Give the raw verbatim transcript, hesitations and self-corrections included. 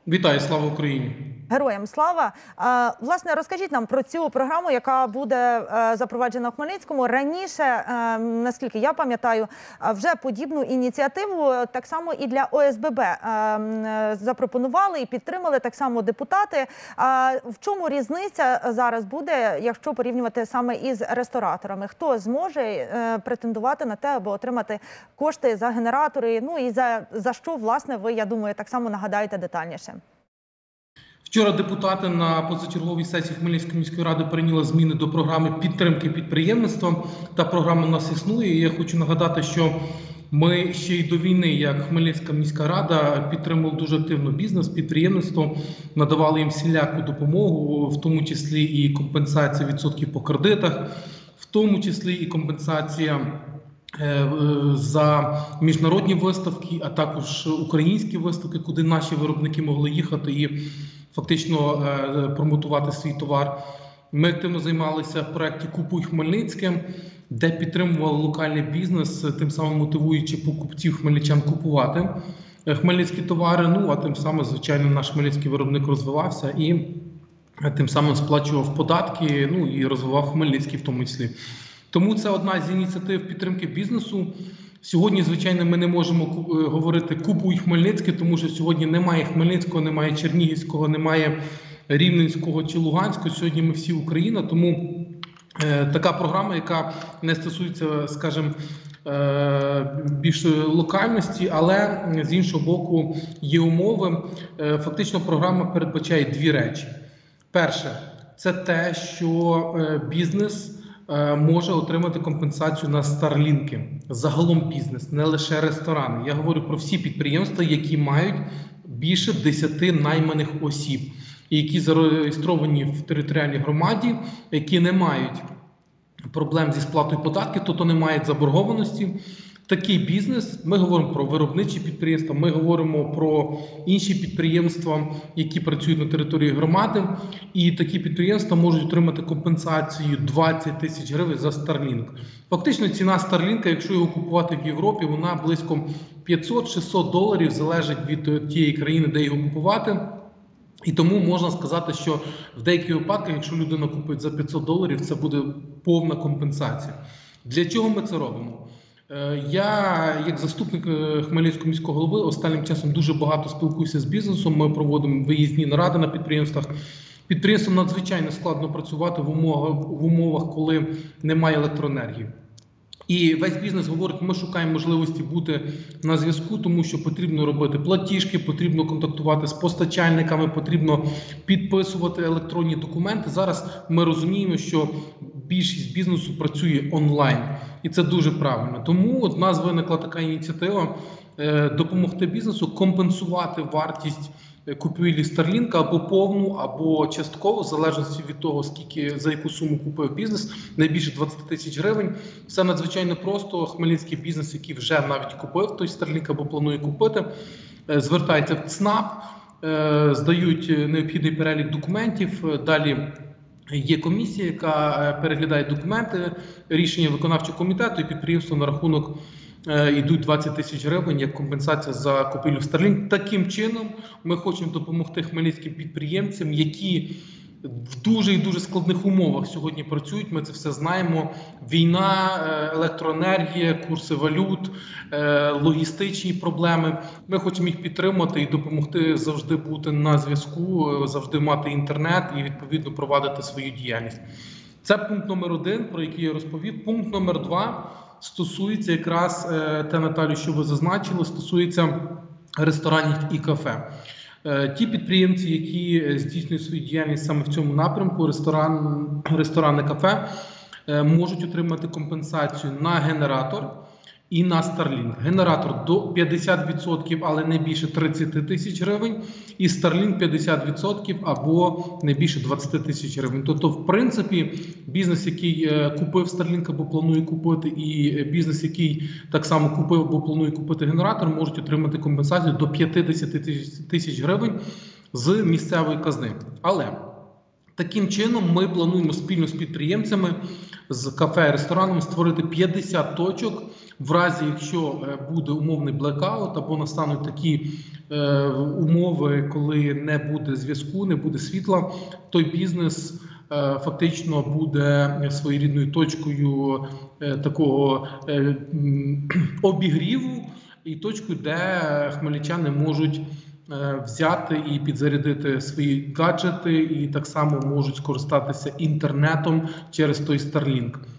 Вітаю, слава Україні! Героям слава! Власне, розкажіть нам про цю програму, яка буде запроваджена в Хмельницькому. Раніше, наскільки я пам'ятаю, вже подібну ініціативу так само і для О С Б Б запропонували і підтримали так само депутати. В чому різниця зараз буде, якщо порівнювати саме із рестораторами? Хто зможе претендувати на те, аби отримати кошти за генератори? Ну і за, за що, власне, ви, я думаю, так само нагадаєте детальніше? Вчора депутати на позачерговій сесії Хмельницької міської ради прийняли зміни до програми підтримки підприємництва. Та програма у нас існує. І я хочу нагадати, що ми ще й до війни, як Хмельницька міська рада, підтримували дуже активно бізнес, підприємництво, надавали їм всіляку допомогу, в тому числі і компенсація відсотків по кредитах, в тому числі і компенсація за міжнародні виставки, а також українські виставки, куди наші виробники могли їхати і фактично промотувати свій товар. Ми активно займалися в проєкті «Купуй Хмельницьке», де підтримували локальний бізнес, тим самим мотивуючи покупців хмельничан купувати хмельницькі товари. Ну, а тим самим, звичайно, наш хмельницький виробник розвивався і тим самим сплачував податки, ну і розвивав Хмельницький в тому числі. Тому це одна з ініціатив підтримки бізнесу. Сьогодні, звичайно, ми не можемо говорити «Купуй Хмельницьке», тому що сьогодні немає Хмельницького, немає Чернігівського, немає Рівненського чи Луганського. Сьогодні ми всі Україна, тому е, така програма, яка не стосується, скажімо, е, більш локальності, але з іншого боку є умови. Е, фактично програма передбачає дві речі. Перше – це те, що е, бізнес може отримати компенсацію на старлінки. Загалом бізнес, не лише ресторани. Я говорю про всі підприємства, які мають більше десяти найманих осіб, і які зареєстровані в територіальній громаді, які не мають проблем зі сплатою податків, тобто не мають заборгованості. Такий бізнес, ми говоримо про виробничі підприємства, ми говоримо про інші підприємства, які працюють на території громади. І такі підприємства можуть отримати компенсацію двадцять тисяч гривень за Starlink. Фактично ціна Starlink, якщо його купувати в Європі, вона близько п'ятсот-шістсот доларів, залежить від тієї країни, де його купувати. І тому можна сказати, що в деяких випадках, якщо людина купить за п'ятсот доларів, це буде повна компенсація. Для чого ми це робимо? Я, як заступник Хмельницького міського голови, останнім часом дуже багато спілкуюся з бізнесом. Ми проводимо виїзні наради на підприємствах. Підприємствам надзвичайно складно працювати в умовах, в умовах, коли немає електроенергії. І весь бізнес говорить, ми шукаємо можливості бути на зв'язку, тому що потрібно робити платіжки, потрібно контактувати з постачальниками, потрібно підписувати електронні документи. Зараз ми розуміємо, що більшість бізнесу працює онлайн. І це дуже правильно. Тому от у нас виникла така ініціатива – допомогти бізнесу компенсувати вартість купівлі Starlink або повну, або частково, в залежності від того, скільки, за яку суму купив бізнес, найбільше двадцять тисяч гривень. Все надзвичайно просто. Хмельницький бізнес, який вже навіть купив той Starlink або планує купити, звертається в ЦНАП, здають необхідний перелік документів, далі є комісія, яка переглядає документи, рішення виконавчого комітету, і підприємство на рахунок йдуть двадцять тисяч гривень як компенсація за купівлю Starlink. Таким чином ми хочемо допомогти хмельницьким підприємцям, які в дуже і дуже складних умовах сьогодні працюють. Ми це все знаємо. Війна, електроенергія, курси валют, логістичні проблеми. Ми хочемо їх підтримати і допомогти завжди бути на зв'язку, завжди мати інтернет і відповідно провадити свою діяльність. Це пункт номер один, про який я розповів. Пункт номер два стосується якраз, те, Наталю, що ви зазначили, стосується ресторанів і кафе. Ті підприємці, які здійснюють свою діяльність саме в цьому напрямку, ресторан, ресторани, кафе, можуть отримати компенсацію на генератор і на Starlink. Генератор до п'ятдесят відсотків, але не більше тридцять тисяч гривень, і Starlink п'ятдесят відсотків або не більше двадцять тисяч гривень. Тобто, в принципі, бізнес, який купив Starlink або планує купити, і бізнес, який так само купив або планує купити генератор, можуть отримати компенсацію до п'ятдесят тисяч гривень з місцевої казни. Але Таким чином, ми плануємо спільно з підприємцями, з кафе, рестораном створити п'ятдесят точок. В разі, якщо буде умовний блекаут або настануть такі е, умови, коли не буде зв'язку, не буде світла, той бізнес е, фактично буде своєрідною точкою е, такого е, м, обігріву і точкою, де хмельничани можуть взяти і підзарядити свої гаджети, і так само можуть скористатися інтернетом через той Starlink.